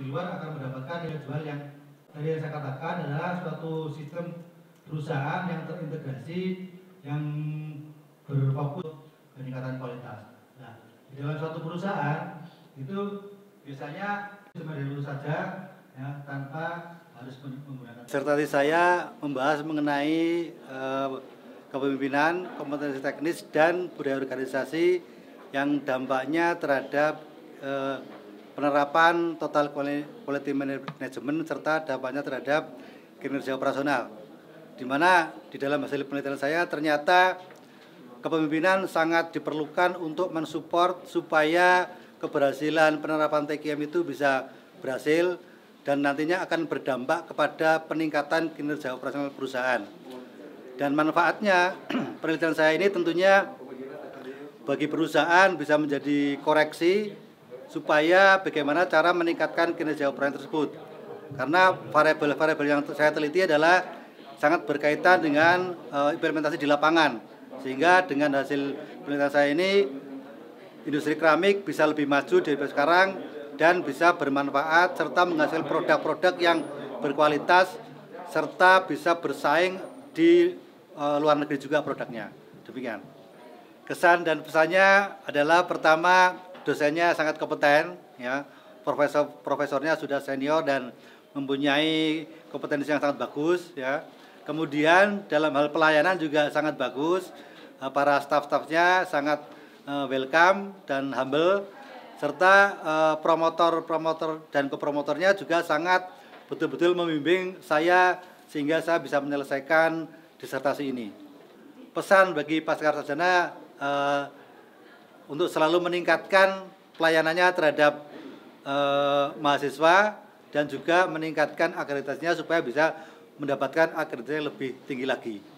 luar akan mendapatkan nilai jual yang tadi yang saya katakan adalah suatu sistem perusahaan yang terintegrasi yang berfokus peningkatan kualitas. Nah, di dalam suatu perusahaan itu biasanya cuma dari dulu saja ya, tanpa harus menggunakan. Disertasi saya membahas mengenai kepemimpinan, kompetensi teknis dan budaya organisasi yang dampaknya terhadap penerapan total quality management serta dampaknya terhadap kinerja operasional. Di mana di dalam hasil penelitian saya ternyata kepemimpinan sangat diperlukan untuk mensupport supaya keberhasilan penerapan TQM itu bisa berhasil dan nantinya akan berdampak kepada peningkatan kinerja operasional perusahaan. Dan manfaatnya penelitian saya ini tentunya bagi perusahaan bisa menjadi koreksi supaya bagaimana cara meningkatkan kinerja operasional tersebut. Karena variabel-variabel yang saya teliti adalah sangat berkaitan dengan implementasi di lapangan. Sehingga dengan hasil penelitian saya ini industri keramik bisa lebih maju dari sekarang dan bisa bermanfaat serta menghasilkan produk-produk yang berkualitas serta bisa bersaing di luar negeri juga produknya. Demikian. Kesan dan pesannya adalah pertama, dosennya sangat kompeten ya. Profesornya sudah senior dan mempunyai kompetensi yang sangat bagus ya. Kemudian dalam hal pelayanan juga sangat bagus. Para staf-stafnya sangat welcome dan humble serta promotor dan kopromotornya juga sangat betul-betul membimbing saya sehingga saya bisa menyelesaikan disertasi ini. Pesan bagi pascasarjana untuk selalu meningkatkan pelayanannya terhadap mahasiswa dan juga meningkatkan akreditasinya supaya bisa mendapatkan akreditasi lebih tinggi lagi.